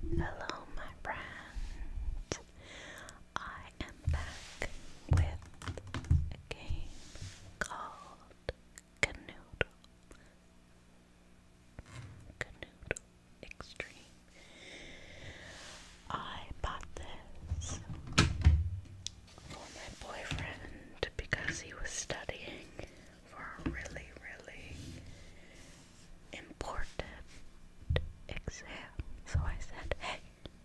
Hello, my friends. I am back with a game called Kanoodle. Kanoodle Extreme. I bought this for my boyfriend because he was studying for a really, really important exam. So I said, hey,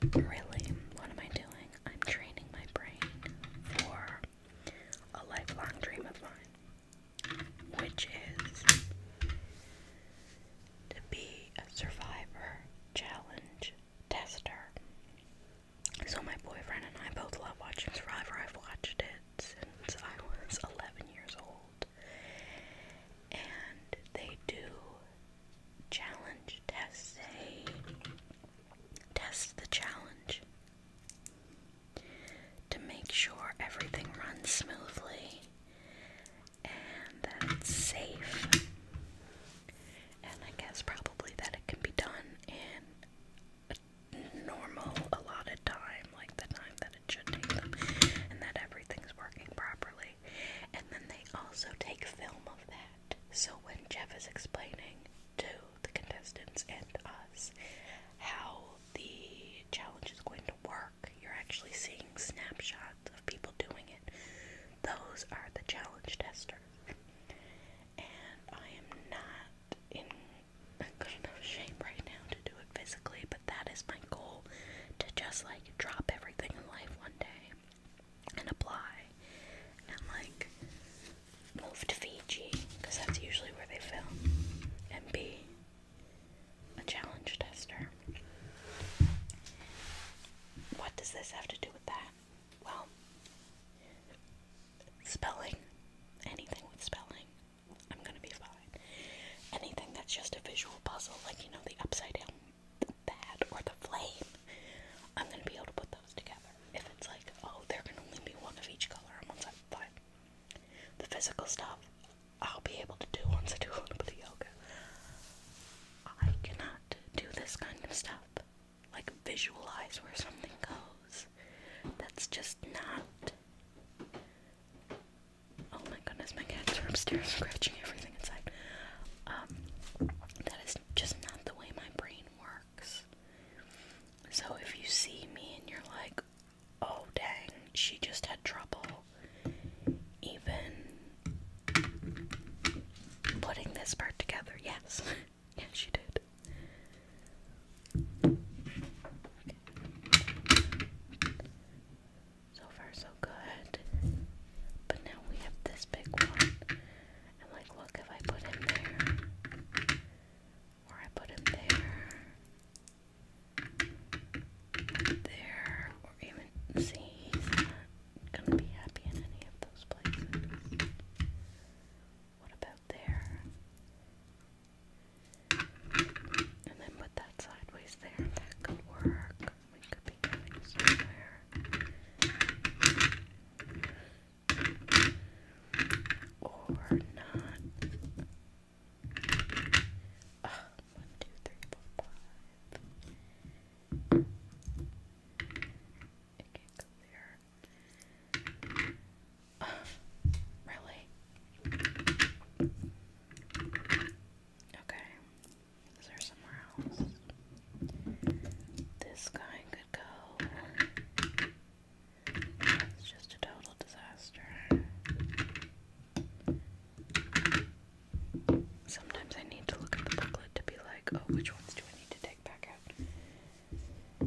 really, what am I doing? I'm training my brain for a lifelong dream of mine, which is to be a survivor challenge tester. So my boyfriend and I both love watching Survivor. I've watched it since I was 11 years old. And they do challenge tests. They test the challenge to make sure everything runs smoothly and that it's safe. And I guess probably that it can be done in a normal allotted time, like the time that it should take them, and that everything's working properly. And then they also take film of that. So when Jeff is explaining to the contestants and us how the challenge is going to work, you're actually seeing snapshots of people doing it. Those are the challenge testers. And I am not in good enough shape right now to do it physically, but that is my goal, to just like drop everything in life one day and apply and like move to Fiji, because that's usually where they film, and be a challenge tester. What does this have to do with that? Well, spelling, anything with spelling, I'm gonna be fine. Anything that's just a visual puzzle, like, you know, the upside down bat or the flame, I'm gonna be able to put those together. If it's like, oh, there can only be one of each color, I'm fine. The physical stuff, I'll be able to do once I do a little bit of yoga. I cannot do this kind of stuff, like visualize where something goes. That's just not. Oh my goodness, my cats are upstairs scratching everything inside. That is just not the way my brain works. So if you see me and you're like, oh dang, she just had trouble even putting this part together. Yes. Yes, she did. So far, so good. But now we have this big one. And like, look, if I put him there, or I put him there, or even, see, he's not gonna be happy in any of those places. What about there? And then put that sideways there. That could work. We could be going somewhere. Or not. 1, 2, 3, 4, 5. It can't go there. Really? Okay. Is there somewhere else? This guy could go. It's just a total disaster. Sometimes I need to look at the booklet to be like, oh, which ones do I need to take back out?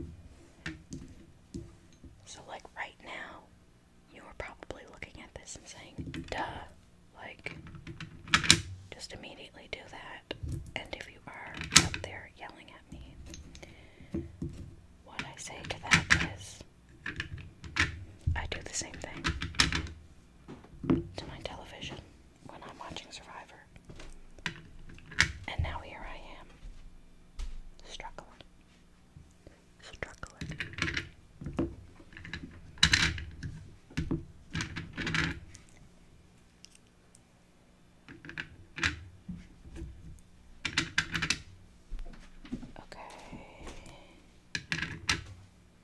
So like right now, you are probably looking at this and saying, duh, like, just immediately do that. And if you are out there yelling at me, what I say to that is, I do the same thing to my television when I'm watching Survivor. And now here I am, struggling. Okay.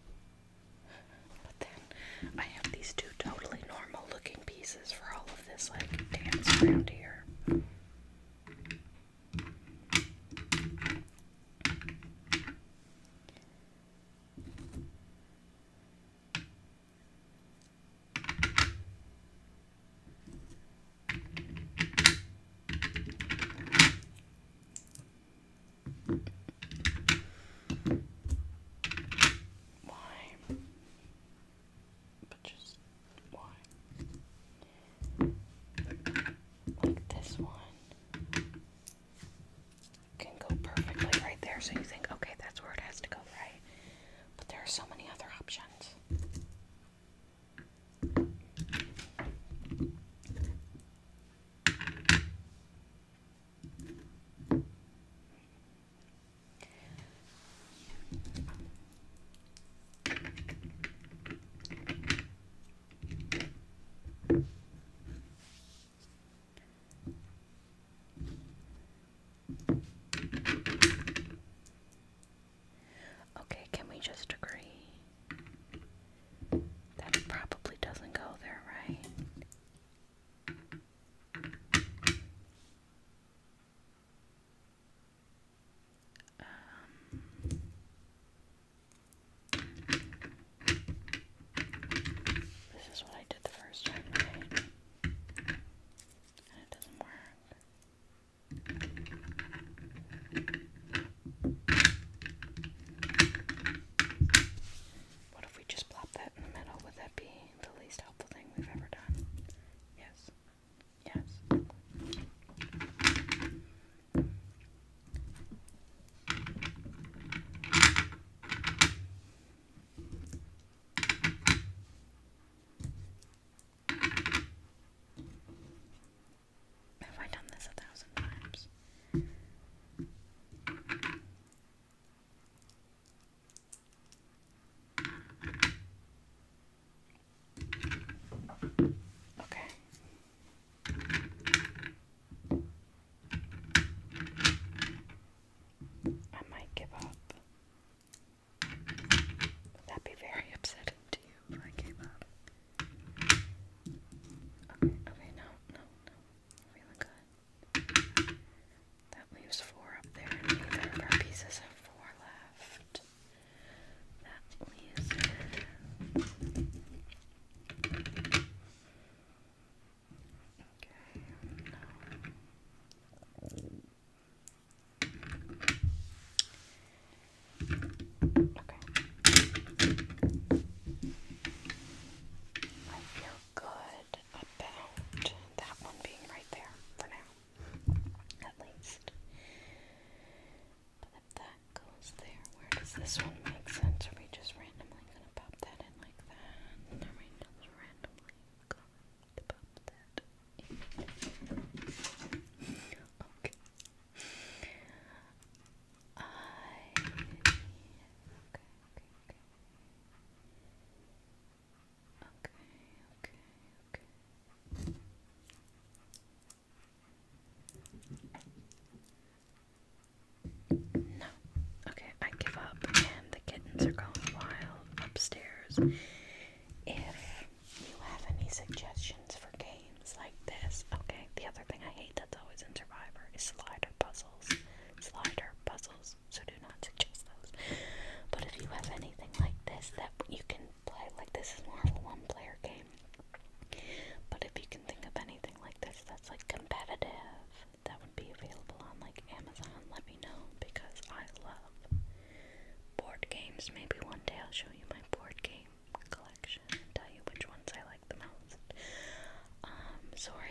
videos. If you have any suggestions for games like this, okay, the other thing I hate that's always in Survivor is slider puzzles. Slider puzzles, so do not suggest those. But if you have anything like this that you can play, like this is more of a one-player game. But if you can think of anything like this that's like competitive, that would be available on like Amazon, let me know, because I love board games. Maybe one day I'll show you my board game collection and tell you which ones I like the most. Sorry